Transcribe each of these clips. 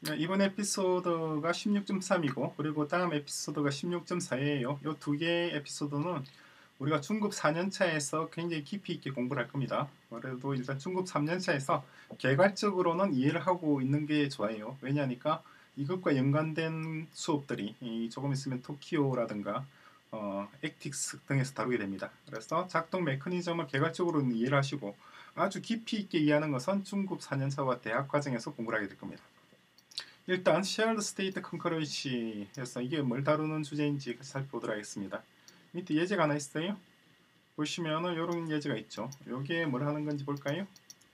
이번 에피소드가 16.3이고 그리고 다음 에피소드가 16.4예요. 이 두 개의 에피소드는 우리가 중급 4년차에서 굉장히 깊이 있게 공부를 할 겁니다. 그래도 일단 중급 3년차에서 개괄적으로는 이해를 하고 있는 게 좋아요. 왜냐하니까 이것과 연관된 수업들이 조금 있으면 토키오라든가 액틱스 등에서 다루게 됩니다. 그래서 작동 메커니즘을 개괄적으로는 이해를 하시고 아주 깊이 있게 이해하는 것은 중급 4년차와 대학 과정에서 공부를 하게 될 겁니다. 일단 shared state concurrency 해서 이게 뭘 다루는 주제인지 살펴보도록 하겠습니다. 밑에 예제가 하나 있어요. 보시면은 이런 예제가 있죠. 이게 뭘 하는 건지 볼까요?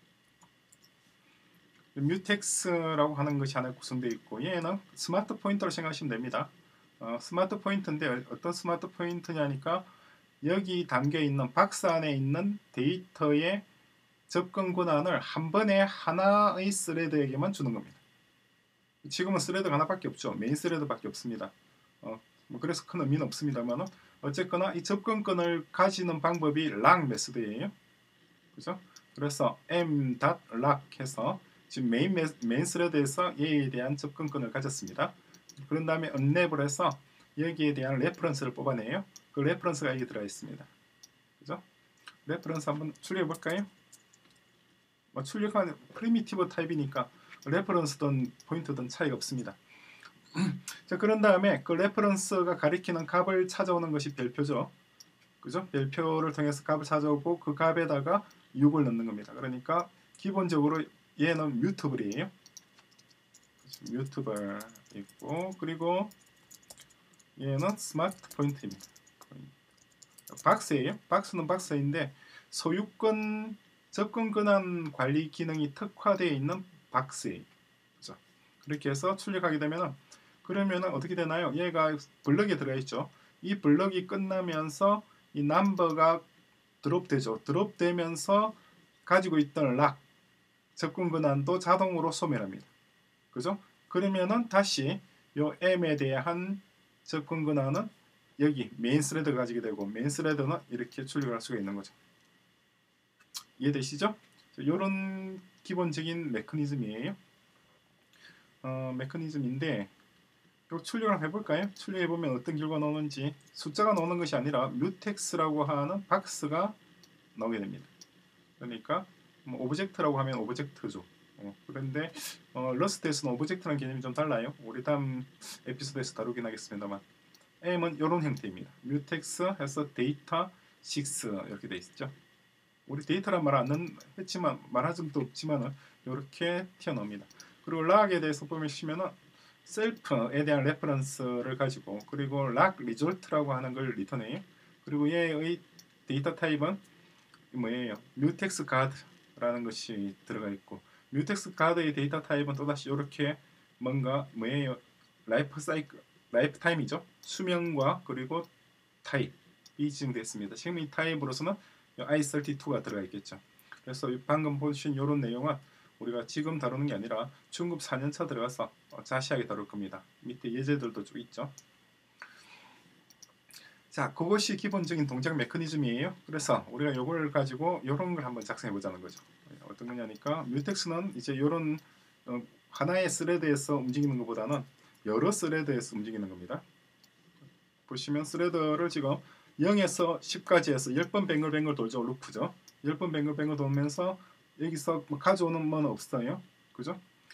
뮤텍스라고 하는 것이 하나 구성되어 있고 얘는 스마트 포인터로 생각하시면 됩니다. 스마트 포인터인데 어떤 스마트 포인터냐니까 여기 담겨있는 박스 안에 있는 데이터의 접근 권한을 한 번에 하나의 스레드에게만 주는 겁니다. 지금은 스레드가 하나밖에 없죠. 메인 스레드밖에 없습니다. 그래서 큰 의미는 없습니다만 어쨌거나 이 접근권을 가지는 방법이 락 메소드예요. 그죠? 그래서 m.lock 해서 지금 메인 스레드에서 얘에 대한 접근권을 가졌습니다. 그런 다음에 unwrap을 해서 여기에 대한 레퍼런스를 뽑아내요. 그 레퍼런스가 여기 들어가 있습니다. 그죠? 레퍼런스 한번 출력해 볼까요? 출력한 프리미티브 타입이니까 레퍼런스든 포인트든 차이가 없습니다. 자, 그런 다음에 그 레퍼런스가 가리키는 값을 찾아오는 것이 별표죠. 그죠? 별표를 통해서 값을 찾아오고 그 값에다가 6을 넣는 겁니다. 그러니까 기본적으로 얘는 뮤터블이에요. 뮤터블 있고 그리고 얘는 스마트 포인트입니다. 박스예요. 박스는 박스인데 소유권 접근 권한 관리 기능이 특화되어 있는 박스예요. 그죠? 그렇게 해서 출력하게 되면은 그러면은 어떻게 되나요? 얘가 블럭에 들어가 있죠. 이 블럭이 끝나면서 이 넘버가 드롭되죠. 드롭되면서 가지고 있던 락 접근 권한도 자동으로 소멸합니다. 그죠? 그러면은 다시 요 m에 대한 접근 권한은 여기 메인 스레드가 가지게 되고 메인 스레드는 이렇게 출력할 수가 있는 거죠. 이해되시죠? 이런 기본적인 메커니즘이에요. 메커니즘인데 출력을 해볼까요? 출력해보면 어떤 결과가 나오는지 숫자가 나오는 것이 아니라 뮤텍스라고 하는 박스가 나오게 됩니다. 그러니까 오브젝트라고 하면 오브젝트죠. 그런데 러스트에서는 오브젝트라는 개념이 좀 달라요. 우리 다음 에피소드에서 다루긴 하겠습니다만 M은 이런 형태입니다. 뮤텍스 해서 데이터 6 이렇게 돼 있죠. 우리 데이터란 말 안 했지만 말할 점도 없지만 이렇게 튀어나옵니다. 그리고 락에 대해서 보시면은 셀프에 대한 레퍼런스를 가지고 그리고 락 리졸트라고 하는 걸 리턴해요. 그리고 얘의 데이터 타입은 뭐예요? 뮤텍스 가드라는 것이 들어가 있고 뮤텍스 가드의 데이터 타입은 또다시 이렇게 뭔가 뭐예요? 라이프 타임이죠. 수명과 그리고 타입이 지정됐습니다. 지금 이 타입으로서는 i32가 들어가 있겠죠. 그래서 방금 보신 이런 내용은 우리가 지금 다루는 게 아니라 중급 4년차 들어가서 자세하게 다룰 겁니다. 밑에 예제들도 좀 있죠. 자, 그것이 기본적인 동작 메커니즘이에요. 그래서 우리가 이걸 가지고 이런 걸 한번 작성해 보자는 거죠. 어떤 거냐니까 뮤텍스는 이제 이런 하나의 스레드에서 움직이는 것보다는 여러 스레드에서 움직이는 겁니다. 보시면 스레드를 지금 0에서 10까지 해서 10번 뱅글뱅글 돌죠. 루프죠. 10번 뱅글뱅글 돌면서 여기서 가져오는 건 없어요. 그죠?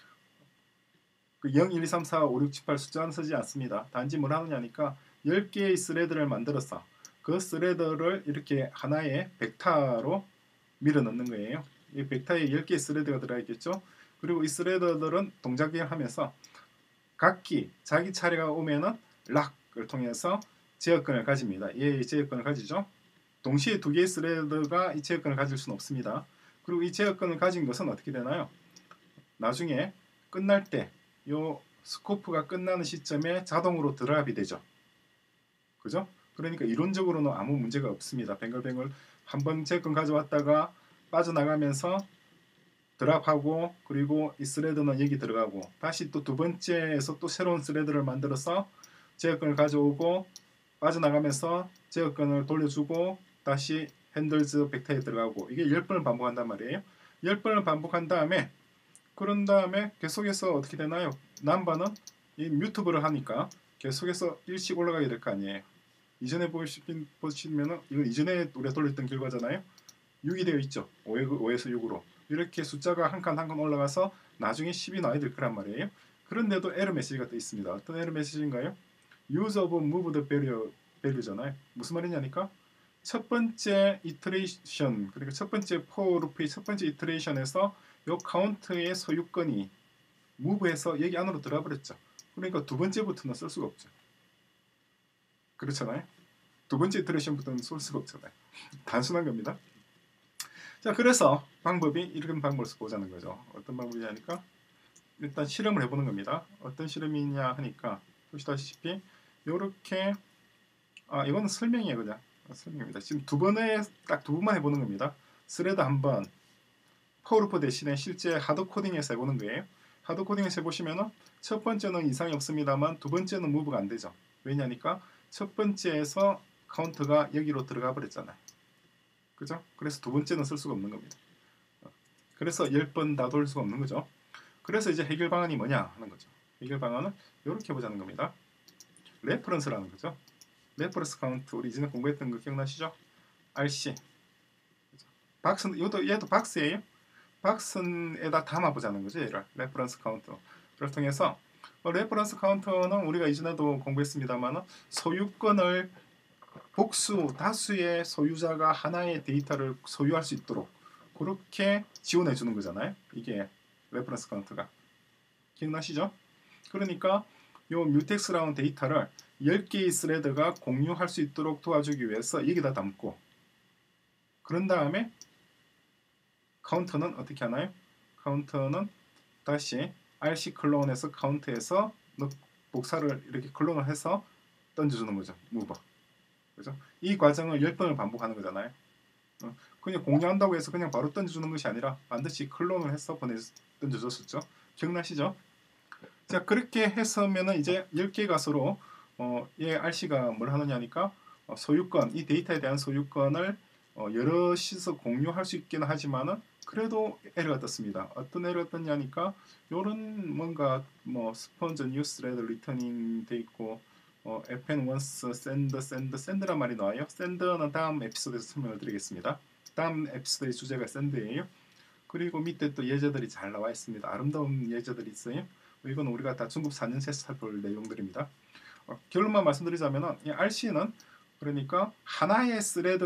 그 0, 1, 2, 3, 4, 5, 6, 7, 8 숫자는 쓰지 않습니다. 단지 뭘 하느냐니까 10개의 스레드를 만들어서 그 스레드를 이렇게 하나의 벡터로 밀어 넣는 거예요. 이 벡터에 10개의 스레드가 들어있겠죠. 그리고 이 스레드들은 동작을 하면서 각기 자기 차례가 오면은 락을 통해서 제어권을 가집니다. 얘의 제어권을 가지죠. 동시에 두 개의 스레드가 이 제어권을 가질 수는 없습니다. 그리고 이 제어권을 가진 것은 어떻게 되나요? 나중에 끝날 때 이 스코프가 끝나는 시점에 자동으로 드랍이 되죠. 그죠? 그러니까 이론적으로는 아무 문제가 없습니다. 뱅글뱅글 한번 제어권 가져왔다가 빠져나가면서 드랍하고 그리고 이 스레드는 여기 들어가고 다시 또 두 번째에서 또 새로운 스레드를 만들어서 제어권을 가져오고 빠져나가면서 제어권을 돌려주고 다시 핸들즈 벡터에 들어가고 이게 10번을 반복한단 말이에요. 10번을 반복한 다음에 그런 다음에 계속해서 어떻게 되나요? 남바는 이 뮤트블을 하니까 계속해서 일씩 올라가게 될 거 아니에요. 이전에 보시면은 이건 이전에 우리가 돌렸던 결과잖아요. 6이 되어 있죠. 5에서 6으로 이렇게 숫자가 한 칸 한 칸 올라가서 나중에 10이 나와야 될 거란 말이에요. 그런데도 에러 메시지가 떠 있습니다. 어떤 에러 메시지인가요? Use of move the value잖아요. 무슨 말이냐니까 첫 번째 이터레이션, 그러니까 첫 번째 for loop의 첫 번째 이터레이션에서 요 카운트의 소유권이 무브해서 여기 안으로 들어가 버렸죠. 그러니까 두 번째부터는 쓸 수가 없죠. 그렇잖아요. 두 번째 이터레이션부터는 쓸 수가 없잖아요. 단순한 겁니다. 자, 그래서 방법이 이런 방법을 보자는 거죠. 어떤 방법이냐니까 일단 실험을 해보는 겁니다. 어떤 실험이냐 하니까 보시다시피 이렇게 이거는 설명이에요. 그냥 설명입니다. 지금 딱 두 번만 해보는 겁니다. 스레드 한 번, 파워루프 대신에 실제 하드코딩에서 해보는 거예요. 하드코딩에서 해보시면은 첫 번째는 이상이 없습니다만 두 번째는 무브가 안 되죠. 왜냐니까 첫 번째에서 카운트가 여기로 들어가 버렸잖아요. 그죠? 그래서 두 번째는 쓸 수가 없는 겁니다. 그래서 10번 다 돌릴 수가 없는 거죠. 그래서 이제 해결 방안이 뭐냐 하는 거죠. 해결 방안은 이렇게 보자는 겁니다. 레퍼런스라는 거죠. 레퍼런스 카운트 우리 이전에 공부했던 거 기억나시죠? RC. 박스 얘도 박스예요. 박스에다 담아보자는 거죠. 얘를 레퍼런스 카운터를 통해서 레퍼런스 카운터는 우리가 이전에도 공부했습니다만 소유권을 복수 다수의 소유자가 하나의 데이터를 소유할 수 있도록 그렇게 지원해 주는 거잖아요. 이게 레퍼런스 카운트가 기억나시죠? 그러니까 요 뮤텍스라는 데이터를 10개의 스레드가 공유할 수 있도록 도와주기 위해서 여기다 담고 그런 다음에 카운터는 어떻게 하나요? 카운터는 다시 RC 클론에서 카운트에서 복사를 이렇게 클론을 해서 던져주는 거죠. 무버. 그죠? 이 과정을 10번을 반복하는 거잖아요. 그냥 공유한다고 해서 그냥 바로 던져주는 것이 아니라 반드시 클론을 해서 던져줬었죠. 기억나시죠? 자, 그렇게 했으면은 이제 10개가 서로 얘 RC가 뭘 하느냐니까 소유권, 이 데이터에 대한 소유권을 여럿이서 공유할 수 있기는 하지만은 그래도 에러가 떴습니다. 어떤 에러가 떴냐니까 요런 뭔가 뭐 스폰저 뉴스레드 리터닝 돼 있고 fn once send란 말이 나와요. send는 다음 에피소드에서 설명을 드리겠습니다. 다음 에피소드의 주제가 send예요. 그리고 밑에 또 예제들이 잘 나와 있습니다. 아름다운 예제들이 있어요. 이건 우리가 다 중급 4년제에서 살펴볼 내용들입니다. 결론만 말씀드리자면 이 RC는 그러니까 하나의 스레드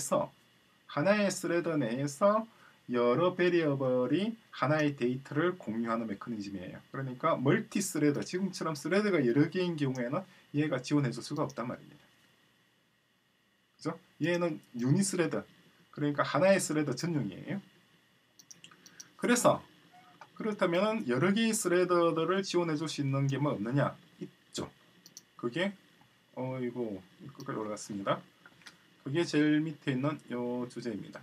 내에서 여러 베리어블이 하나의 데이터를 공유하는 메커니즘이에요. 그러니까 멀티 스레드, 지금처럼 스레드가 여러 개인 경우에는 얘가 지원해 줄 수가 없단 말입니다. 그죠? 얘는 유니 스레드, 그러니까 하나의 스레드 전용이에요. 그래서 그렇다면 여러 개의 스레드들을 지원해 줄 수 있는 게 뭐 없느냐? 있죠. 그게 이거 끝까지 올라갔습니다. 그게 제일 밑에 있는 요 주제입니다.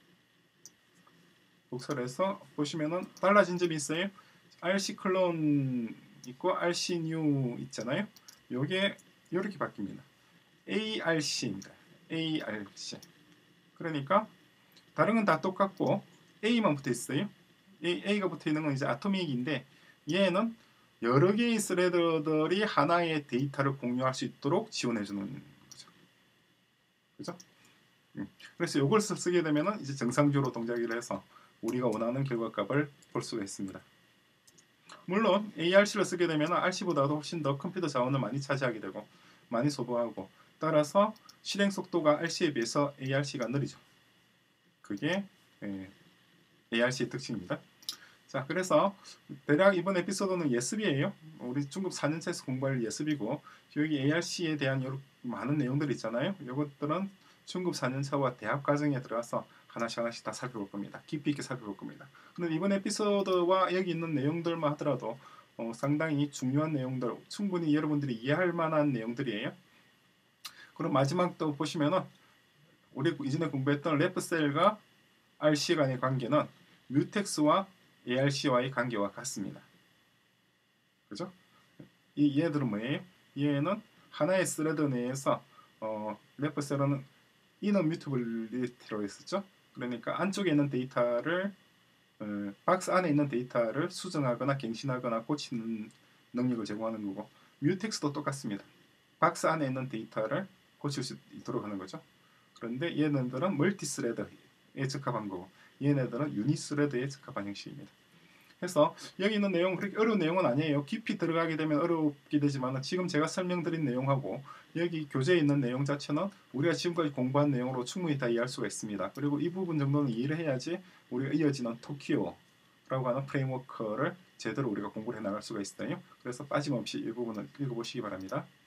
복사를 해서 보시면은 달라진 점이 있어요. RC 클론 있고 RC new 있잖아요. 요게 이렇게 바뀝니다. ARC입니다. ARC. 그러니까 다른 건 다 똑같고 A만 붙어 있어요. A가 붙어 있는 건 이제 아토믹인데 얘는 여러 개의 스레드들이 하나의 데이터를 공유할 수 있도록 지원해 주는 거죠. 그죠? 그래서 이걸 쓰게 되면은 이제 정상적으로 동작을 해서 우리가 원하는 결과값을 볼 수가 있습니다. 물론 ARC를 쓰게 되면 RC보다도 훨씬 더 컴퓨터 자원을 많이 차지하게 되고 많이 소모하고 따라서 실행 속도가 RC에 비해서 ARC가 느리죠. 그게 ARC의 특징입니다. 자, 그래서 대략 이번 에피소드는 예습이에요. 우리 중급 4년차에서 공부할 예습이고 여기 ARC에 대한 여러 많은 내용들이 있잖아요. 이것들은 중급 4년차와 대학 과정에 들어가서 하나씩 다 살펴볼 겁니다. 깊이 있게 살펴볼 겁니다. 근데 이번 에피소드와 여기 있는 내용들만 하더라도 상당히 중요한 내용들, 충분히 여러분들이 이해할 만한 내용들이에요. 그럼 마지막 또 보시면은 우리 이전에 공부했던 랩셀과 RC 간의 관계는 뮤텍스와 ARC와의 관계와 같습니다. 그죠? 얘들은 뭐예요? 얘는 하나의 스레드 내에서 랩셀은 이너 뮤터블리티라고 했었죠. 그러니까 안쪽에 있는 데이터를 박스 안에 있는 데이터를 수정하거나 갱신하거나 고치는 능력을 제공하는 거고, 뮤텍스도 똑같습니다. 박스 안에 있는 데이터를 고칠 수 있도록 하는 거죠. 그런데 얘네들은 멀티스레드에 적합한 거고, 얘네들은 유니스레드에 적합한 형식입니다. 그래서 여기 있는 내용 그렇게 어려운 내용은 아니에요. 깊이 들어가게 되면 어렵게 되지만 지금 제가 설명드린 내용하고 여기 교재에 있는 내용 자체는 우리가 지금까지 공부한 내용으로 충분히 다 이해할 수가 있습니다. 그리고 이 부분 정도는 이해를 해야지 우리가 이어지는 토키오라고 하는 프레임워크를 제대로 우리가 공부를 해나갈 수가 있어요. 그래서 빠짐없이 이 부분을 읽어보시기 바랍니다.